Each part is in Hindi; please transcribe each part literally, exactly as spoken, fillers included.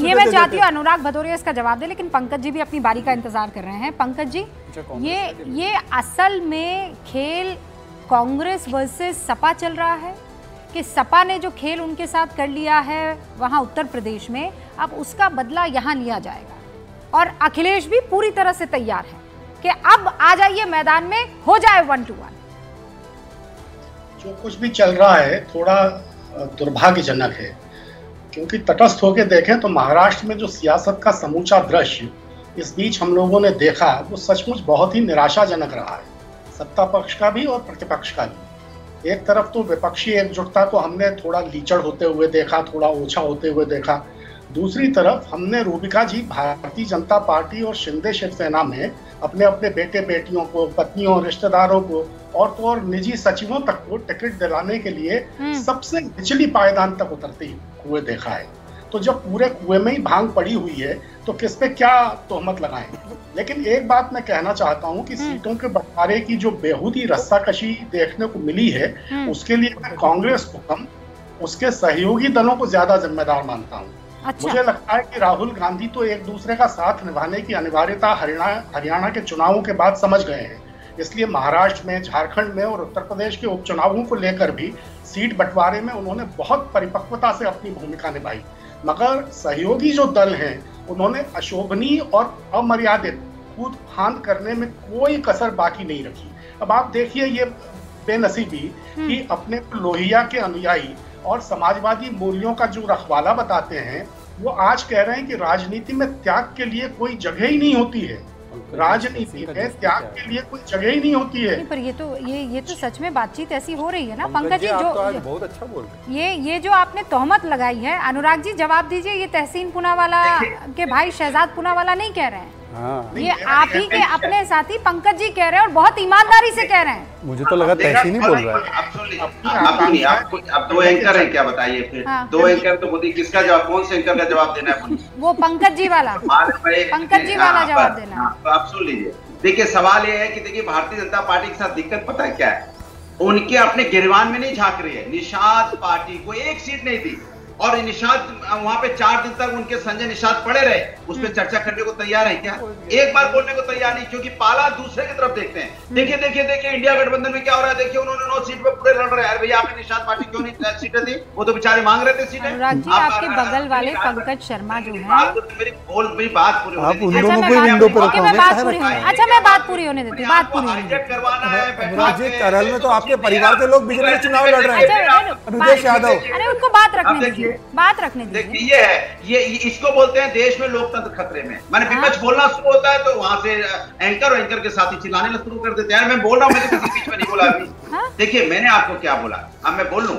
ये मैं चाहती हूँ अनुराग भदौरिया इसका जवाब दे, लेकिन पंकज जी भी अपनी बारी का इंतजार कर रहे हैं। पंकज जी, ये ये असल में खेल कांग्रेस वर्सेस सपा चल रहा है कि सपा ने जो खेल उनके साथ कर लिया है वहां उत्तर प्रदेश में, अब उसका बदला यहां लिया जाएगा और अखिलेश भी पूरी तरह से तैयार है कि अब आ जाइए मैदान में, हो जाए वन टू वन। जो कुछ भी चल रहा है थोड़ा दुर्भाग्यजनक है, क्योंकि तटस्थ होकर देखें तो महाराष्ट्र में जो सियासत का समूचा दृश्य इस बीच हम लोगों ने देखा वो सचमुच बहुत ही निराशाजनक रहा है, सत्ता पक्ष का भी और प्रतिपक्ष का भी। एक तरफ तो विपक्षी एकजुटता को हमने थोड़ा लीचड़ होते हुए देखा, थोड़ा ओछा होते हुए देखा, दूसरी तरफ हमने रूबिका जी भारतीय जनता पार्टी और शिंदे शिवसेना में अपने अपने बेटे बेटियों को, पत्नियों, रिश्तेदारों को और तो और निजी सचिवों तक को टिकट दिलाने के लिए सबसे निचली पायदान तक उतरते हुए देखा है। तो जब पूरे कुएं में ही भांग पड़ी हुई है तो किस पे क्या तोहमत लगाएं। लेकिन एक बात मैं कहना चाहता हूं कि सीटों के बंटवारे की जो बेहूदी रस्साकशी देखने को मिली है उसके लिए मैं कांग्रेस को कम, उसके सहयोगी दलों को ज्यादा जिम्मेदार मानता हूं। अच्छा। मुझे लगता है कि राहुल गांधी तो एक दूसरे का साथ निभाने की अनिवार्यता हरियाणा हरियाणा के चुनावों के बाद समझ गए हैं, इसलिए महाराष्ट्र में, झारखंड में और उत्तर प्रदेश के उपचुनावों को लेकर भी सीट बंटवारे में उन्होंने बहुत परिपक्वता से अपनी भूमिका निभाई। मगर सहयोगी जो दल हैं उन्होंने अशोभनीय और अमर्यादित कूद फांद करने में कोई कसर बाकी नहीं रखी। अब आप देखिए ये बेनसीबी कि अपने लोहिया के अनुयायी और समाजवादी मूल्यों का जो रखवाला बताते हैं वो आज कह रहे हैं कि राजनीति में त्याग के लिए कोई जगह ही नहीं होती है, राजनीति में त्याग के लिए कोई जगह ही नहीं होती है। पर ये तो ये ये तो सच में बातचीत ऐसी हो रही है ना पंकज जी, जो तो बहुत अच्छा बोल रहे ये ये जो आपने तोहमत लगाई है, अनुराग जी जवाब दीजिए, ये तहसीन पूनावाला के भाई शहजाद पूनावाला नहीं कह रहे हैं, हाँ। ये आप ही के अपने साथी पंकज जी कह रहे हैं और बहुत ईमानदारी से कह रहे हैं। मुझे तो लगा तहसीन ही बोल रहा है। अब दो एंकर है क्या बताइए फिर, दो एंकर तो मोदी किसका जवाब, कौन से एंकर का जवाब देना है? वो पंकज जी वाला, पंकज जी वाला जवाब देना। तो आप सुन लीजिए, देखिए सवाल ये है कि देखिए भारतीय जनता पार्टी के साथ दिक्कत पता है क्या है, उनके अपने गिरबान में नहीं झांक रही है। निषाद पार्टी को एक सीट नहीं दी और निषाद वहां पे चार दिन तक उनके संजय निषाद पड़े रहे, उस पर चर्चा करने को तैयार है क्या? एक बार बोलने को तैयार नहीं, क्योंकि पाला दूसरे की तरफ देखते हैं। देखिए देखिए देखिए इंडिया गठबंधन में क्या हो रहा है, देखिए उन्होंने नौ सीट पे पूरे लड़ रहे हैं। भैया आपने निषाद पार्टी क्यों नहीं सीटें दी? वो तो बेचारे मांग रहे थे सीटें। अनुराग जी आपके बगल वाले पंकज शर्मा जो है, मेरी बोल मेरी बात पूरी अच्छा मैं बात पूरी होने देती हूँ, बात पूरी करवाना है। केरल में तो आपके परिवार के लोग बीजेपी में चुनाव लड़ रहे हैं, ब्रजेश यादव। अरे उनको बात रखने दीजिए, बात रखने दीजिए। ये है ये इसको बोलते हैं देश में लोकतंत्र खतरे में। मैंने विपक्ष बोलना शुरू होता है तो वहां से एंकर और एंकर के साथ ही चिल्लाने शुरू कर देते हैं। मैं बोल रहा हूं, मैं तो किसी बीच में नहीं बोला अभी। देखिए मैंने आपको क्या बोला, अब मैं बोल लूं।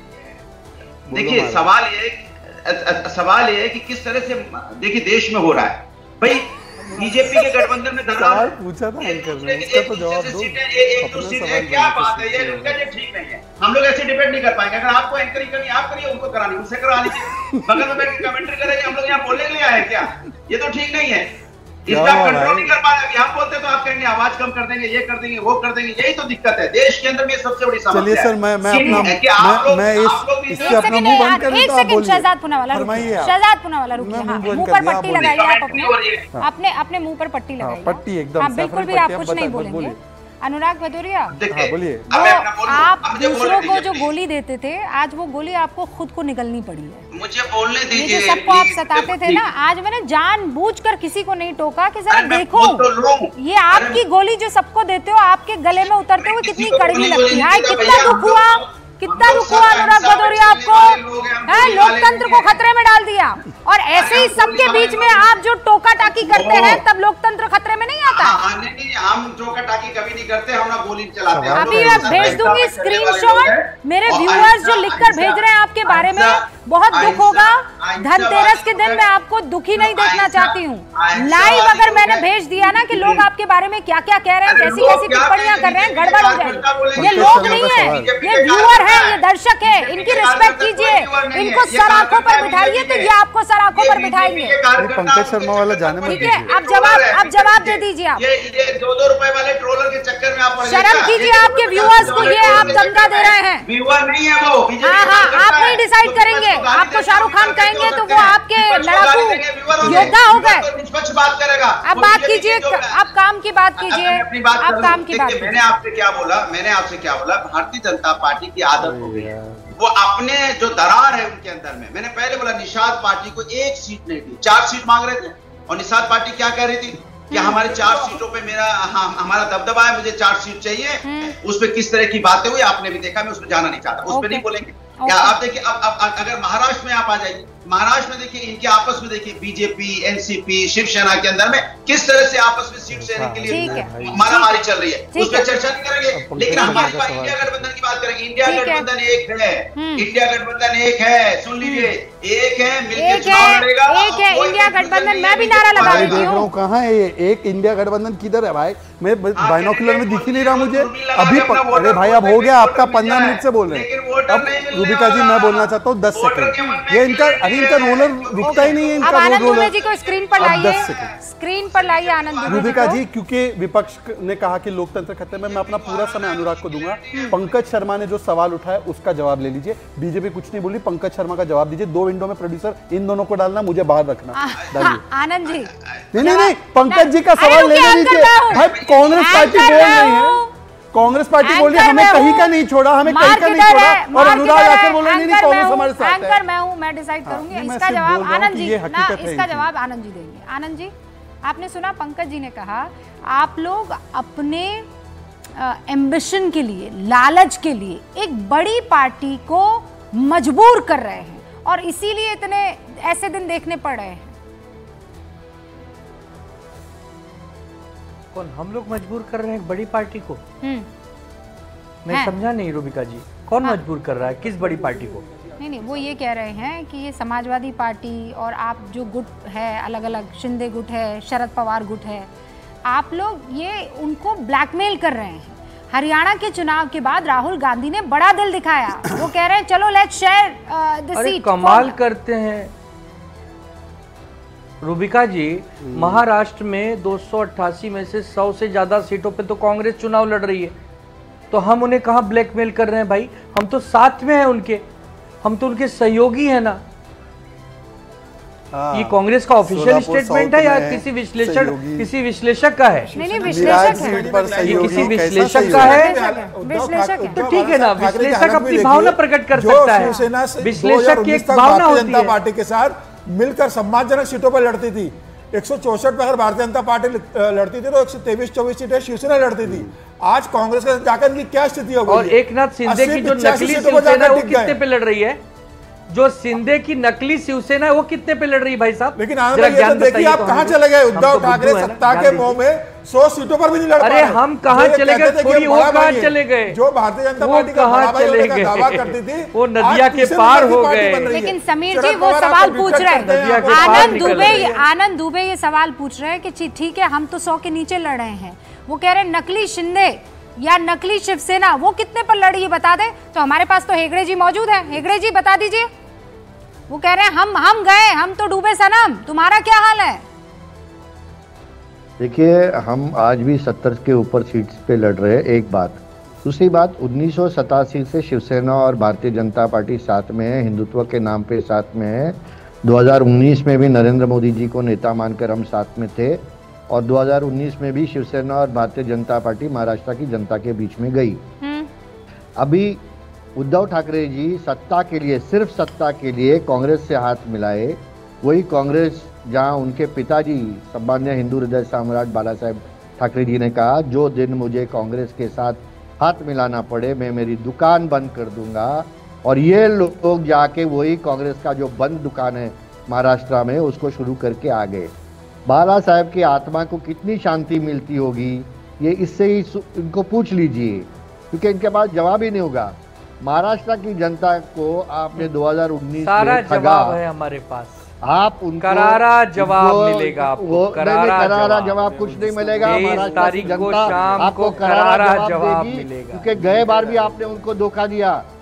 देखिए सवाल ये सवाल ये है कि किस तरह से देखिए देश में हो रहा है। भाई बीजेपी के गठबंधन में सवाल पूछा था एंकर ने, उसका तो जवाब दो। एक दो सीटें क्या बात है, ये उनका ये ठीक नहीं है। हम लोग ऐसे डिबेट नहीं कर पाएंगे। अगर आपको एंकरिंग करनी आप करिए, उनको करानी उनसे करा लीजिए। बगल में बैठ के कमेंट्री करेंगे, हम लोग यहाँ बोलने के लिए आए क्या? ये तो ठीक नहीं है। इसका कंट्रोल नहीं कर पा रहे। हम बोलते तो आप कहेंगे आवाज कम कर देंगे, ये कर देंगे, वो कर देंगे। यही तो दिक्कत है देश के अंदर में, सबसे बड़ी समस्या। चलिए सर, मैं मैं अपना मैं मैं इस इससे अपना मुंह बंद कर देता हूं। बोलिए शहजाद पूनावाला, शहजाद पूनावाला रुकिए, मुंह पर पट्टी लगाइए आप अपने अपने अपने मुंह पर पट्टी लगाइए, पट्टी एकदम बिल्कुल भी आप कुछ नहीं बोलेंगे। अनुराग भदौरिया, बोलिए। आप दूसरों को जो गोली देते थे, आज वो गोली आपको खुद को निकलनी पड़ी है। मुझे बोलने दीजिए। सबको आप सताते थे ना, आज मैंने जानबूझकर किसी को नहीं टोका कि जरा देखो ये आपकी गोली जो सबको देते हो, आपके गले में उतरते हुए कितनी कड़वी लगती है। कितना दुख हुआ, कितना दुख हुआ अनुराग भदौरिया आपको, है लोकतंत्र को खतरे में डाल दिया। और ऐसे ही सबके बीच में आप जो टोका टाकी करते हैं, तब लोकतंत्र खतरे में नहीं आता। नहीं नहीं, हम टोका टाकी कभी नहीं करते, हम ना गोली चलाते हैं। अभी मैं भेज दूंगी स्क्रीनशॉट, मेरे व्यूअर्स जो लिखकर भेज रहे हैं आपके बारे में, बहुत दुख होगा। धनतेरस के दिन मैं आपको दुखी नहीं देखना चाहती हूँ। लाइव अगर मैंने भेज दिया ना कि लोग आपके बारे में क्या क्या कह रहे हैं, कैसी कैसी टिप्पणियां कर रहे हैं, गड़बड़ हो जाएगी। ये लोग नहीं है, ये व्यूअर है, ये दर्शक है, इनकी रिस्पेक्ट कीजिए, इनको सर आंखों पर बिठाइए तो ये आपको सर आंखों पर बिठाएंगे। पंकज शर्मा वाला जाने में ठीक है, अब जवाब अब जवाब दे दीजिए आप। ये दो दो रुपए वाले ट्रोलर के चक्कर में आप शर्म कीजिए आपके व्यूअर्स को, ये आप दंगा दे रहे हैं। व्यूअर नहीं है वो, हाँ हाँ, आप नहीं डिसाइड करेंगे। आपको शाहरुख खान कहेंगे तो वो आपके लड़ाकू योद्धा हो गए। निष्पक्ष बात करेगा। अब बात कीजिए, आप काम की बात कीजिए, आप काम की बात। मैंने आपसे क्या बोला, मैंने आपसे क्या बोला, भारतीय जनता पार्टी की आदत हो गई है, वो अपने जो दरार है उनके अंदर में, मैंने पहले बोला निषाद पार्टी को एक सीट नहीं दी, चार सीट मांग रहे थे, और निषाद पार्टी क्या कह रही थी कि हमारे चार सीटों पे मेरा हाँ, हमारा दबदबा है, मुझे चार सीट चाहिए। उस पे किस तरह की बातें हुई आपने भी देखा, मैं उसमें जाना नहीं चाहता, उस पे नहीं बोलेंगे। क्या आप देखिए, अब अब अगर महाराष्ट्र में आप आ जाइए, महाराष्ट्र में देखिए इनके आपस में देखिए बीजेपी, एनसीपी, शिवसेना के अंदर में किस तरह से आपस में सीट लेने के लिए मारामारी चल रही है, उस पर चर्चा नहीं करेंगे। लेकिन हमारी बात इंडिया गठबंधन की बात करेंगे। इंडिया गठबंधन एक है, इंडिया गठबंधन एक है, सुन लीजिए, एक है, मिलकर चुनाव लड़ेगा, एक है इंडिया गठबंधन। मैं भी नारा लगा देती हूँ। कहाँ है ये एक इंडिया गठबंधन, किधर है भाई? मैं बाइनोकुलर में दिख ही नहीं रहा मुझे अभी। अरे भाई अब हो गया आपका, पंद्रह मिनट से बोल रहे हैं। अब रूबिका जी मैं बोलना चाहता हूँ दस सेकंड। ये इनका अरे इनका रोलर रुकता ही नहीं है, इनका आनंद रोलर। दुबे जी को स्क्रीन पर लाइए, स्क्रीन पर लाइए आनंद दुबे जी। रूबिका जी, क्योंकि विपक्ष ने कहा कि लोकतंत्र खतरे में, मैं अपना पूरा समय अनुराग को दूंगा। पंकज शर्मा ने जो सवाल उठाया उसका जवाब ले लीजिए। बीजेपी कुछ नहीं बोली, पंकज शर्मा का जवाब दीजिए। दो विंडो में प्रोड्यूसर, इन दोनों को डालना, मुझे बाहर रखना। आनंद जी नहीं नहीं नहीं, पंकज जी का सवाल ले लीजिए। भाई कांग्रेस पार्टी बोल रही है, कांग्रेस पार्टी बोल रही है हमें कहीं का नहीं छोड़ा, हमें कहीं का नहीं छोड़ा, और अनुराग आकर बोल रहे नहीं नहीं कांग्रेस हमारे साथ है। एंकर मैं हूं, मैं डिसाइड करूंगी। इसका जवाब आनंद जी ना, इसका जवाब आनंद जी देंगे। आनंद जी, आपने सुना पंकज जी ने कहा आप लोग अपने एम्बिशन के लिए, लालच के लिए एक बड़ी पार्टी को मजबूर कर रहे हैं, और इसीलिए इतने ऐसे दिन देखने पड़ रहे हैं। कौन हम लोग मजबूर कर रहे हैं एक बड़ी पार्टी को? मैं समझा नहीं रूबिका जी, कौन हाँ। मजबूर कर रहा है किस बड़ी पार्टी को? नहीं नहीं, वो ये कह रहे हैं कि ये समाजवादी पार्टी और आप जो गुट है, अलग अलग शिंदे गुट है, शरद पवार गुट है, आप लोग ये उनको ब्लैकमेल कर रहे हैं। हरियाणा के चुनाव के बाद राहुल गांधी ने बड़ा दिल दिखाया, वो कह रहे हैं चलो लेट्स शेयर द सीट। कमाल करते हैं रूबिका जी, महाराष्ट्र में दो सौ अट्ठासी में से सौ से ज्यादा सीटों पे तो कांग्रेस चुनाव लड़ रही है, तो हम उन्हें कहां ब्लैकमेल कर रहे हैं भाई? हम तो साथ में हैं उनके, हम तो उनके सहयोगी हैं ना। ये कांग्रेस का ऑफिशियल स्टेटमेंट है या किसी विश्लेषक किसी विश्लेषक का है? नहीं नहीं, विश्लेषक है, ये किसी विश्लेषक का है, विश्लेषक है। तो ठीक है ना, विश्लेषक अपनी भावना प्रकट कर सकता है। विश्लेषक की एक भावना होती है। पार्टी के साथ मिलकर सम्मानजनक सीटों पर लड़ती थी। एक सौ चौसठ में अगर भारतीय जनता पार्टी लड़ती थी तो एक सौ तेईस चौबीस सीटें शिवसेना लड़ती थी। आज कांग्रेस के साथ जाकर इनकी क्या स्थिति हो गई? और एक नाथ शिंदे की जो नकली शिवसेना है वो कितने पे लड़ रही है? जो शिंदे की नकली शिवसेना है वो कितने पे लड़ रही है भाई साहब? लेकिन देखिए आप कहां चले गए? उद्धव ठाकरे सत्ता के मोह में सौ सीटों पर भी नहीं लड़ पा रहे। अरे हम कहां चले गए? थोड़ी वो कहां चले गए? जो भारतीय जनता पार्टी का बड़ा भाई होने का दावा करती थी, वो नदिया के पार हो गए। लेकिन समीर जी वो सवाल पूछ रहे हैं, आनंद दुबे आनंद दुबे ये सवाल पूछ रहे हैं कि ठीक है हम तो सौ के नीचे लड़ रहे हैं, वो कह रहे हैं नकली शिंदे या नकली शिवसेना वो कितने पर लड़ी है बता दे। तो हमारे पास तो हेगड़े जी मौजूद है, हेगड़े जी बता दीजिए। वो कह रहे हैं हम हम गए, हम तो डूबे सनम, तुम्हारा क्या हाल है? देखिए हम आज भी सत्तर के ऊपर सीट्स पे लड़ रहे हैं, एक बात। दूसरी बात, उन्नीस सौ सतासी से शिवसेना और भारतीय जनता पार्टी साथ में है, हिंदुत्व के नाम पे साथ में है। दो हज़ार उन्नीस में भी नरेंद्र मोदी जी को नेता मानकर हम साथ में थे, और दो हज़ार उन्नीस में भी शिवसेना और भारतीय जनता पार्टी महाराष्ट्र की जनता के बीच में गई। अभी उद्धव ठाकरे जी सत्ता के लिए, सिर्फ सत्ता के लिए कांग्रेस से हाथ मिलाए। वही कांग्रेस जहां उनके पिताजी सम्मान्य हिंदू हृदय सम्राट बाला साहेब ठाकरे जी ने कहा, जो दिन मुझे कांग्रेस के साथ हाथ मिलाना पड़े मैं मेरी दुकान बंद कर दूंगा, और ये लोग जाके वही कांग्रेस का जो बंद दुकान है महाराष्ट्र में उसको शुरू करके आ गए। बाला साहेब की आत्मा को कितनी शांति मिलती होगी ये इससे ही इनको पूछ लीजिए, क्योंकि इनके पास जवाब ही नहीं होगा। महाराष्ट्र की जनता को आपने दो हज़ार उन्नीस सारा जवाब है हमारे पास, आप उनको करारा जवाब मिलेगा आपको, करारा, करारा जवाब कुछ नहीं मिलेगा। तारीख को शाम को करारा जवाब मिलेगा, क्योंकि गए बार भी आपने उनको धोखा दिया।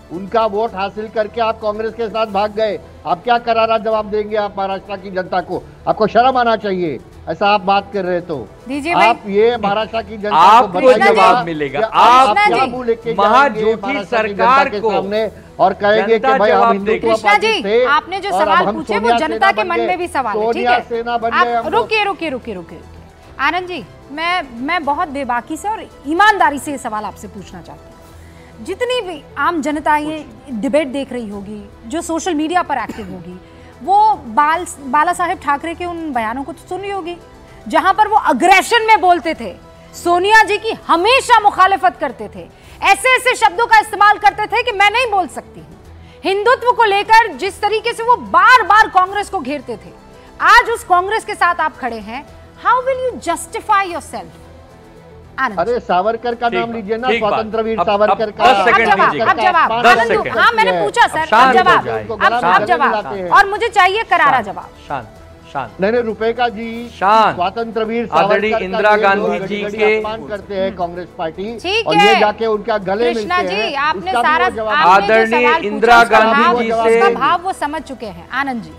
उनका वोट हासिल करके आप कांग्रेस के साथ भाग गए। आप क्या करारा जवाब देंगे आप महाराष्ट्र की जनता को? आपको शर्म आना चाहिए ऐसा आप बात कर रहे तो। आप ये महाराष्ट्र की जनता आपको को जवाब मिलेगा। आप महाजोगी सरकार को सामने और कहेंगे कि भाई हम हिंदुत्व पार्टी थे। आपने जो सवाल पूछे वो जनता के मन में भी सवाल है, ठीक है? रुकिए रुकिए रुकिए रुकिए आनंद जी, मैं मैं बहुत बेबाकी से और ईमानदारी से ये सवाल आपसे पूछना चाहती हूँ। जितनी भी आम जनता ये डिबेट देख रही होगी, जो सोशल मीडिया पर एक्टिव होगी, वो बाल बाला साहेब ठाकरे के उन बयानों को तो सुन रही होगी जहां पर वो अग्रेशन में बोलते थे, सोनिया जी की हमेशा मुखालिफत करते थे, ऐसे ऐसे शब्दों का इस्तेमाल करते थे कि मैं नहीं बोल सकती हूँ। हिंदुत्व को लेकर जिस तरीके से वो बार बार कांग्रेस को घेरते थे, आज उस कांग्रेस के साथ आप खड़े हैं। How will you justify yourself? अरे सावरकर का नाम लीजिए ना, स्वतंत्र वीर सावरकर का। अब जवाब, अब जवाब आनंद, हाँ मैंने पूछा सर, अब जवाब, अब अब जवाब, और मुझे चाहिए करारा जवाब। शांत शांत। नहीं नहीं, रुपए जी शांत। स्वतंत्र वीर आदरणीय इंदिरा गांधी जी के अपमान करते हैं कांग्रेस पार्टी, और ये जाके उनका गले मिलते हैं। कृष्णा जी, आपने सारा आदरणीय इंदिरा गांधी जी से भाव वो समझ चुके हैं। आनंद जी,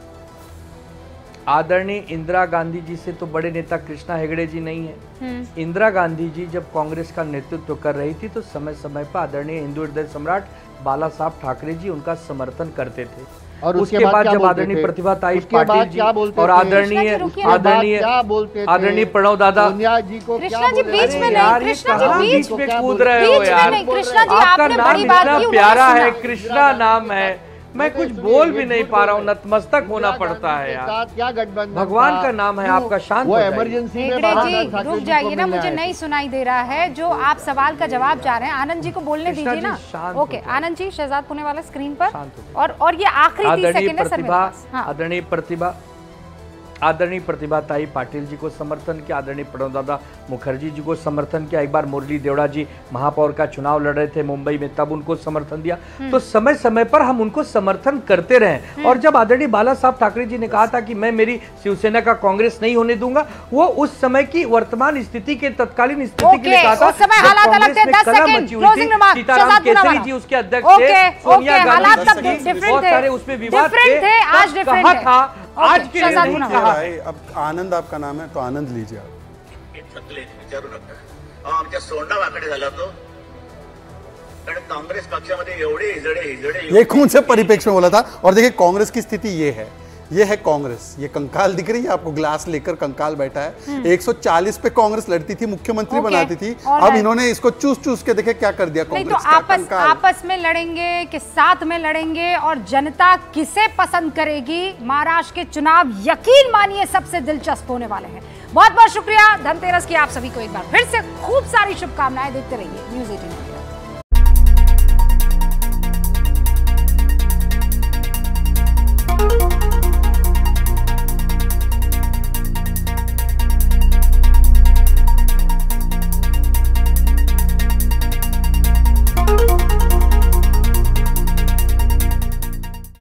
आदरणीय इंदिरा गांधी जी से तो बड़े नेता कृष्णा हेगड़े जी नहीं है। इंदिरा गांधी जी जब कांग्रेस का नेतृत्व कर रही थी तो समय समय पर आदरणीय हिंदू हृदय सम्राट बाला साहब ठाकरे जी उनका समर्थन करते थे। और उसके, उसके बाद जब आदरणीय प्रतिभाताई पाटिल जी और आदरणीय आदरणीय आदरणीय प्रणव दादा जी को कृष्णा जी बीच में नहीं, कृष्णा जी बीच में कूद रहे हो यार। आपका नाम इतना प्यारा है, कृष्णा नाम है, मैं कुछ बोल भी नहीं पा रहा हूँ, नतमस्तक होना पड़ता है यार। क्या गठबंधन, भगवान का नाम है आपका। शांत वो इमरजेंसी में जी रुक जाइए ना, मुझे नहीं सुनाई दे रहा है जो आप सवाल का जवाब चाह रहे हैं। आनंद जी को बोलने दीजिए ना। ओके आनंद जी, शहजाद पुणे वाला स्क्रीन पर, और और ये आखिरी तीस सेकंड है सर मेरे पास। आदरणीय प्रतिभा आदरणीय प्रतिभाताई पाटिल जी को समर्थन किया, आदरणीय प्रणव दादा मुखर्जी जी को समर्थन किया। एक बार मुरली देवड़ा जी महापौर का चुनाव लड़ रहे थे मुंबई में, तब उनको समर्थन दिया। तो समय समय पर हम उनको समर्थन करते रहे। और जब आदरणीय बाला साहब ठाकरे जी ने कहा था कि मैं मेरी शिवसेना का कांग्रेस नहीं होने दूंगा, वो उस समय की वर्तमान स्थिति के तत्कालीन स्थिति के लिए कहा था। सीताराम केसरी जी उसके अध्यक्ष थे, सोनिया गांधी जी, बहुत सारे उसमें विवाद थे। आज कहा था आज के भाई, अब आनंद आपका नाम है तो आनंद लीजिए आप। विचारू नका, आमच्या सोंडा वाकडे झाला तो, कारण कांग्रेस पक्षामध्ये एवढे हिजडे हिजडे ये कौन से परिप्रेक्ष्य में बोला था? और देखिए कांग्रेस की स्थिति ये है, ये है कांग्रेस, ये कंकाल दिख रही है आपको, ग्लास लेकर कंकाल बैठा है। एक सौ चालीस पे कांग्रेस लड़ती थी, मुख्यमंत्री बनाती थी, अब इन्होंने इसको चूस चूस के देखे क्या कर दिया कांग्रेस तो का। आपस आपस में लड़ेंगे कि साथ में लड़ेंगे, और जनता किसे पसंद करेगी महाराष्ट्र के चुनाव, यकीन मानिए सबसे दिलचस्प होने वाले हैं। बहुत बहुत शुक्रिया। धनतेरस की आप सभी को एक बार फिर से खूब सारी शुभकामनाएं। देखते रहिए न्यूज़ एटीन।